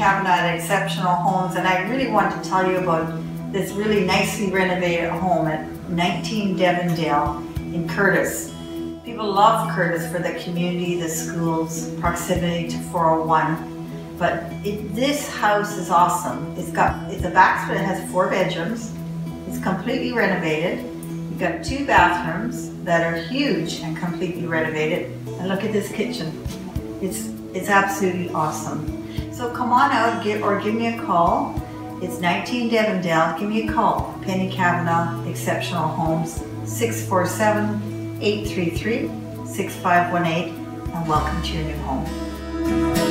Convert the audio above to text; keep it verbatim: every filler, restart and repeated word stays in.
Kavanagh at Exceptional Homes, and I really want to tell you about this really nicely renovated home at nineteen Devondale in Curtis. People love Curtis for the community, the schools, proximity to four oh one, but it, this house is awesome. It's got, it's a back split, it has four bedrooms, it's completely renovated. You've got two bathrooms that are huge and completely renovated, and look at this kitchen. It's, it's absolutely awesome. So come on out give, or give me a call. It's nineteen Devondale. Give me a call. Penny Kavanagh, Exceptional Homes, six four seven, eight three three, six five one eight, and welcome to your new home.